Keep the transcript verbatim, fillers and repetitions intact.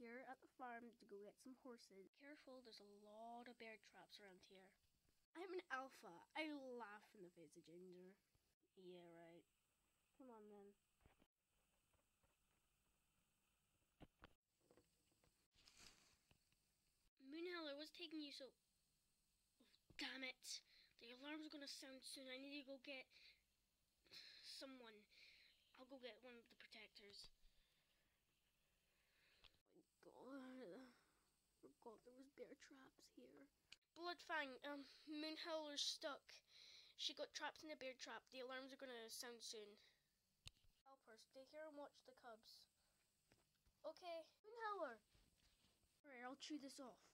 here at the farm to go get some horses. Careful, there's a lot of bear traps around here. I'm an alpha. I laugh in the face of Ginger. Yeah, right. Come on then. Moonheller, what's taking you so... Oh, damn it. The alarm's gonna sound soon. I need to go get someone. I'll go get one of the protectors. Oh my god. I forgot there was bear traps here. Bloodfang, um, Moonheller's stuck. She got trapped in a bear trap. The alarms are gonna sound soon. Help her. Stay here and watch the cubs. Okay. Moonheller! Alright, I'll chew this off.